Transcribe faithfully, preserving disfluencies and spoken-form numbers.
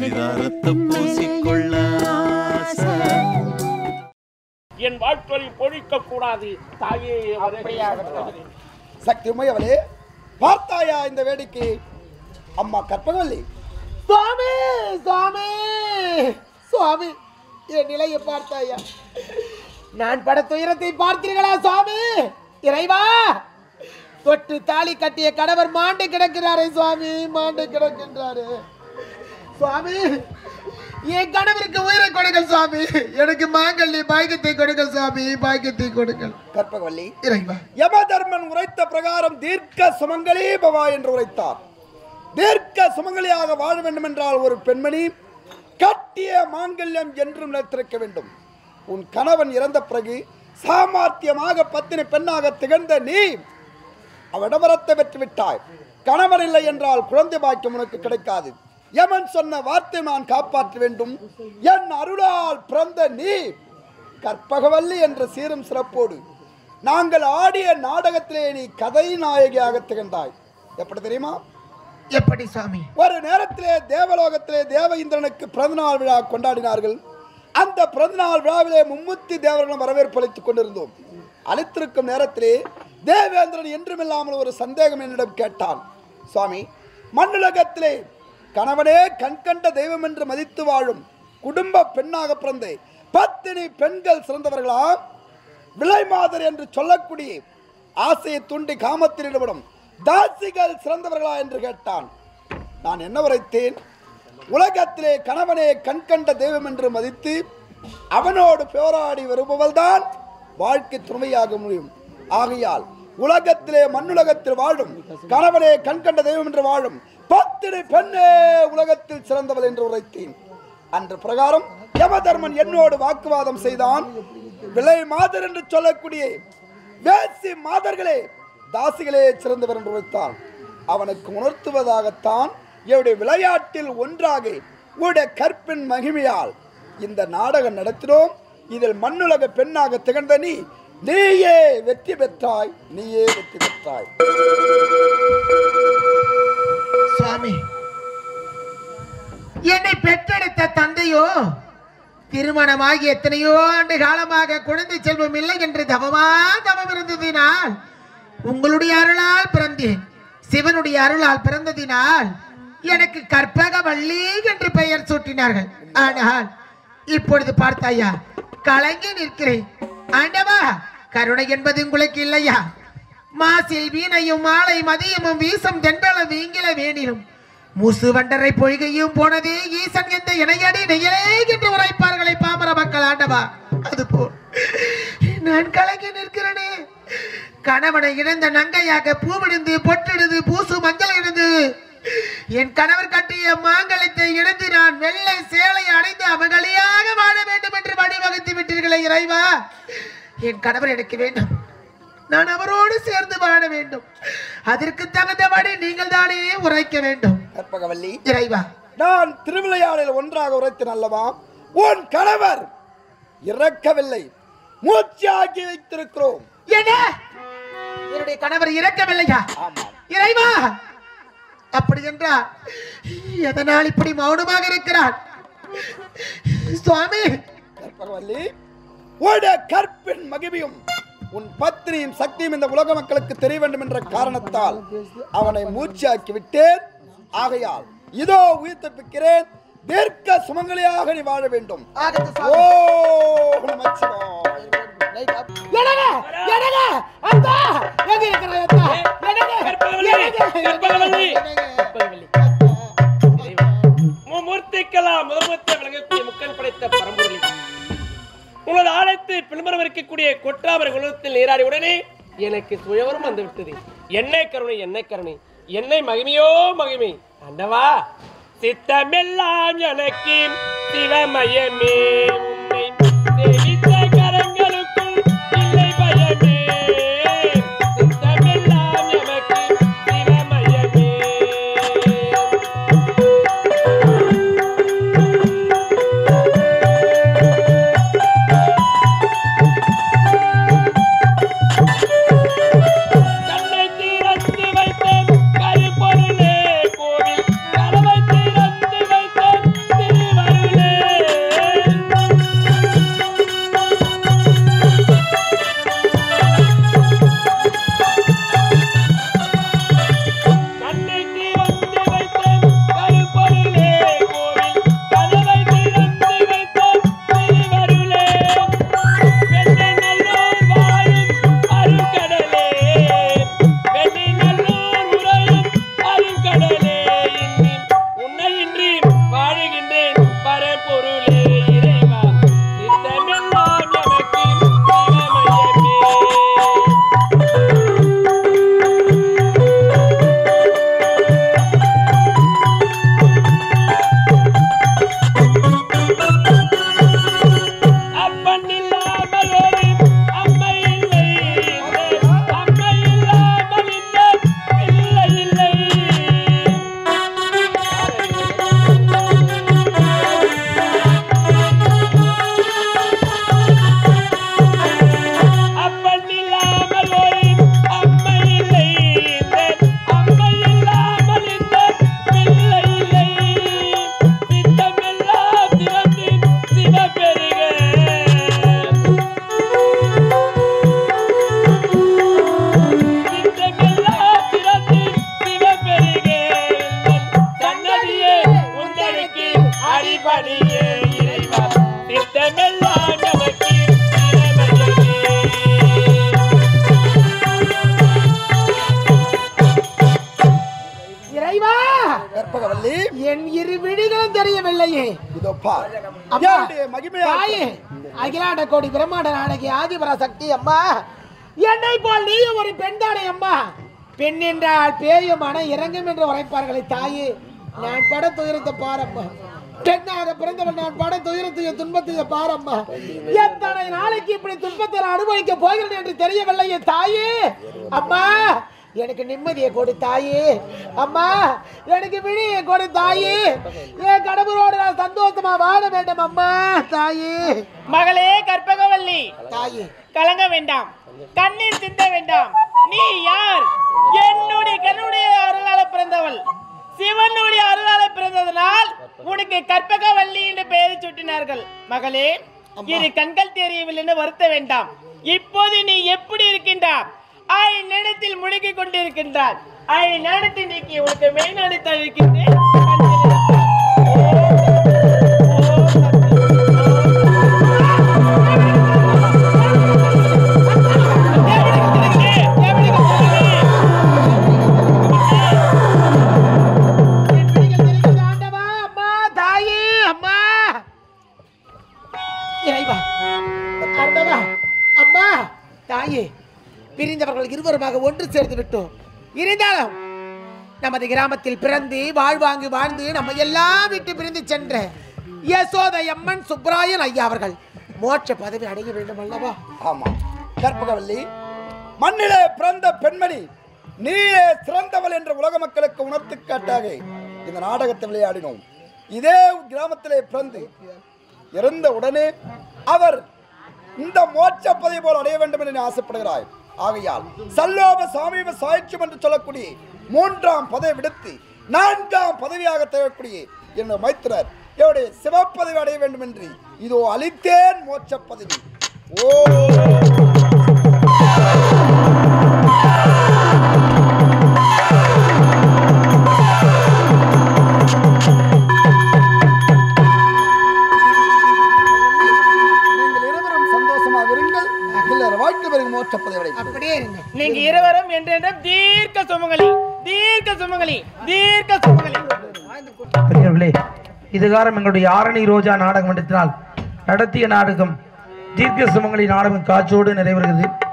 பரிதாரத்தை பூசிக்கொள்ள என் வாழ்க்கையை பொழிக்க கூடாது தாயே. சக்தி உமையவளே, பார்த்தாயா இந்த வேடிக்கை? அம்மா கற்பகவல்லி, சுவாமி சுவாமி சுவாமி, என் நிலையை பார்த்தாயா? நான் பட துயரத்தை பார்த்தீர்களா சுவாமி? இறைவா, தொட்டு தாலி கட்டிய கணவர் மாண்டு கிடக்கிறாரே சுவாமி, மாண்டு கிடக்கின்றாரு சுவாமி. என் கணவருக்கு உயிரை கொடுங்கள் சுவாமி, எனக்கு மாங்கல்ய பாக்கியத்தை கொடுங்கள் சுவாமி, பாக்கியத்தை கொடுங்கள். கற்பகவல்லி, இறைவா, யமதர்மன் உரைத்த பிரகாரம் தீர்க்க சுமங்கலி பவா என்று உரைத்தார். தீர்க்க சுமங்கலியாக வாழ வேண்டும் என்றால் ஒரு பெண்மணி கட்டிய மாங்கல்யம் என்றும் நிலைத்திருக்க வேண்டும். உன் கணவன் இறந்த பிறகு சாமர்த்தியமாக பத்தினி பெண்ணாக திகழ்ந்த நீ அவடமரத்தை வெற்றி விட்டாய். கணவன் இல்லை என்றால் குழந்தை பாக்கியம் உனக்கு கிடைக்காது. யமன் சொன்ன வார்த்தை நான் காப்பாற்ற வேண்டும். என் அருளால் பிறந்த நீ கற்பகவல்லி என்ற சீரும் சிறப்போடு நாங்கள் ஆடிய நாடகத்திலே நீ கதை நாயகியாக திகழ்ந்தாய். எப்படி தெரியுமா? எப்படி சுவாமி? ஒரு நேரத்திலே தேவலோகத்திலே தேவ இந்திரனுக்கு பிறந்தநாள் விழா கொண்டாடினார்கள். அந்த பிறந்தநாள் விழாவிலே மும்மூர்த்தி தேவர்களும் வரவேற்பு அளித்துக் கொண்டிருந்தோம். அளித்திருக்கும் நேரத்திலே தேவேந்திரன் என்றுமில்லாமல் ஒரு சந்தேகம் என்னிடம் கேட்டான். சுவாமி, மண்ணுலகத்திலே கணவனே கண்கண்ட தெய்வம் என்று மதித்து வாழும் குடும்ப பெண்ணாக பிறந்த பத்தினி பெண்கள் சிறந்தவர்களா, விலை மாதர் என்று சொல்லக்கூடிய ஆசையை தூண்டி காமத்தில் ஈடுபடும் தாசிகள் சிறந்தவர்களா என்று கேட்டான். நான் என்ன உரைத்தேன்? உலகத்திலே கணவனே கண்கண்ட தெய்வம் என்று மதித்து அவனோடு போராடி வருபவள்தான் வாழ்க்கை துணையாக முடியும். ஆகையால் உலகத்திலே மண்ணுலகத்தில் வாழும் கணவனே கண்கண்ட தெய்வம் என்று வாழும் பத்தினி பெண்ணே உலகத்தில் சிறந்தவள் என்று உரைத்தேன். அன்று பிரகாரம் யமதர்மன் என்னோடு வாக்குவாதம் செய்தான். விலை மாதர் என்று சொல்லக்கூடிய வேசி மாதர்களே தாசிகளே சிறந்தவர் என்று உரைத்தான். அவனுக்கு உணர்த்துவதாகத்தான் என்னுடைய விளையாட்டில் ஒன்றாக உடைய கற்பின் மகிமையால் இந்த நாடகம் நடத்தினோம். இதில் மண்ணுலக பெண்ணாக திகழ்ந்த நீ நீயே வெற்றி பெற்றாய், நீயே வெற்றி பெற்றாய். சுவாமி, என்னை பெற்றெடுத்த தந்தையோ திருமணமாகி எத்தனையோ ஆண்டு காலமாக குழந்தை செல்வம் இல்லை என்று தவமா தவம் இருந்ததினால் உங்களுடைய அருளால் பிறந்தேன். சிவனுடைய அருளால் பிறந்ததினால் எனக்கு கற்பகவல்லி என்று பெயர் சூட்டினார்கள். ஆனால் இப்பொழுது பார்த்தாயா, கலங்கி நிற்கிறேன். ஆண்டவா, கருணை என்பது உங்களுக்கு இல்லையா? மாசில் வீணையும் மாலை மதியமும் வீசம் தென்றல வீங்கில வேணிலும் மூசு வண்டரை பொய்கையும் போனதே ஈசன் எந்த இணையடி நெய்யலே என்று உரைப்பார்களே பாமர மக்கள். ஆண்டவா, அதுபோல் நான் கலங்கி நிற்கிறேனே. கணவனை இழந்த நங்கையாக பூவிடுந்து பொட்டெடுது பூசு மஞ்சள் இருந்து என் கணவர் கட்டிய மாங்கலத்தை இழந்து நான் வெள்ளை சேலை அடைந்து அவகலியாக வாழ வேண்டும் என்று வழிவகுத்து விட்டீர்களே இறைவா. என் கணவர் எனக்கு வேண்டும், நான் அவரோடு சேர்ந்து வாழ வேண்டும். அதற்கு தகுந்தபடி நீங்கள் தானே உரைக்க வேண்டும். கற்பகவல்லி, இறைவா, நான் திருவிளையாடலில் ஒன்றாக உரைத்தேன் அல்லவா? உன் கணவர் இறக்கவில்லை, மூச்சாக்கி வைத்திருக்கிறோம். என்ன? என்னுடைய கணவர் இறக்கவில்லையா? இறைவா, அப்படி என்றால் எதனால் இப்படி மௌனமாக இருக்கிறார் சுவாமி? கற்பகவல்லி, உடைய கற்பின் மகிமையும் உன் பத்தினியின் சக்தியும் இந்த உலக மக்களுக்கு தெரிய வேண்டும் என்ற காரணத்தால் அவனை மூச்சாக்கி விட்டேன். ஆகையால் இதோ உயிர் தப்பிக்கிறேன். தீர்க்க சுமங்கலியாக நீ வாழ வேண்டும். ஓ நமச்சிவாய. மூர்த்திக்கெல்லாம் முதல்வத்தை விளங்கக்கூடிய முக்கல் படைத்த பரம்பொருளி, உங்களது ஆலயத்தை பின்புறம் இருக்கக்கூடிய கொற்றாமரை குலத்தில் நீராடி உடனே எனக்கு சுயவரம் வந்து விட்டது. என்னை கருணை, என்னை கருணை, என்னை மகிமையோ மகிமை. ஆண்டவா, சித்தமெல்லாம் எனக்கு சிவமயமே, உன்னை சேவித்த கரங்களுக்கும் இல்லை பயமே. சித்தமெல்லாம் எனக்கு சிவமயமே. தன்னை தீரத்து வைத்த கருப்பொருளே கோவில் கலவை தீரத்து வைத்த சித்தப்படியே இறைவா சித்தமெல்லாம் நமக்கு இறைவா கற்பகவல்லி என் இரு விழிகளும் தெரியவில்லையே. இதோ பார் அம்மா, என்னுடைய மகிமையா தாயே, அகிலாண்ட கோடி பிரம்மாண்ட நாடகி ஆதிபரா சக்தி அம்மா, என்னை போல் நீயும் ஒரு பெண் தானே அம்மா. பெண் என்றால் பேயும் மன இறங்கும் என்று உரைப்பார்களே தாயே, நான் பட துயரத்தை பாரம்மா. பெண்ணாக பிறந்தவன் நான் பட துயரத்தைய துன்பத்தைய பாரம்மா. எத்தனை நாளைக்கு இப்படி துன்பத்தை நான் அனுபவிக்க போகிறேன் என்று தெரியவில்லையே தாயே. அம்மா, எனக்கு நிம்மதியை கொடு தாயே. அம்மா, எனக்கு விழியை கொடு தாயே. என் கடவுளோடு நான் சந்தோஷமா வாழ வேண்டும் அம்மா தாயே. மகளே கற்பகவல்லி, தாயே, கலங்க வேண்டாம், கண்ணீர் சிந்த வேண்டாம். நீ யார்? என்னுடைய கண்ணுடைய அருளால பிறந்தவள், சிவனுடைய அருளால பிறந்ததனால் உனக்கு கற்பகவல்லி என்று பெயரை சூட்டினார்கள். மகளே, இரு கண்கள் தெரியவில்லை என்று வருத்த வேண்டாம். இப்போது நீ எப்படி இருக்கின்றார்? ஐ நேரத்தில் முழுகி கொண்டிருக்கின்றார். ஐ நேரத்தில் நீக்கி உனக்கு மெய் நடத்த இருக்கின்றேன். அம்மா தாயே, பிரிந்தவர்கள் இருவருமாக ஒன்று சேர்ந்து விட்டோம். இருந்தாலும் நமது கிராமத்தில் பிறந்து வாழ்வாங்கு வாழ்ந்து நம்ம எல்லாம் விட்டு பிரிந்து சென்ற யசோதை அம்மன் சுப்ராயன் ஐயா அவர்கள் மோட்ச பதவி அடைய வேண்டும் அல்லவா? ஆமா கற்பகவல்லி, மண்ணிலே பிறந்த பெண்மணி நீயே சிறந்தவள் என்ற உலக மக்களுக்கு உணர்த்து காட்டாக இந்த நாடகத்தை விளையாடினோம். இதே கிராமத்திலே பிறந்து இறந்த உடனே அவர் இந்த மோட்ச பதவி போல் அடைய வேண்டும் என்று ஆசைப்படுகிறாய். ஆகையால் சல்லோப சாமீப சாய்ச்சியம் என்று சொல்லக்கூடிய மூன்றாம் பதவி விடுத்து நான்காம் பதவியாக தேவைக்கூடிய என்னுடைய மைத்திரர் என்னுடைய சிவப்பதவி அடைய வேண்டும் என்று இதோ அளித்தேன் மோட்ச பதவி. ஓ நீங்க இருவரும் என்றென்றும் தீர்க்க சுமங்கலி, தீர்க்க சுமங்கலி, தீர்க்க சுமங்கலி. பெரியவர்களே, இதுகாரம் எங்களுடைய ஆரணி ரோஜா நாடக மன்றத்தினால் நடத்திய நாடகம் தீர்க்க சுமங்கலி நாடகம் காட்சியோடு நிறைவேறுகிறது.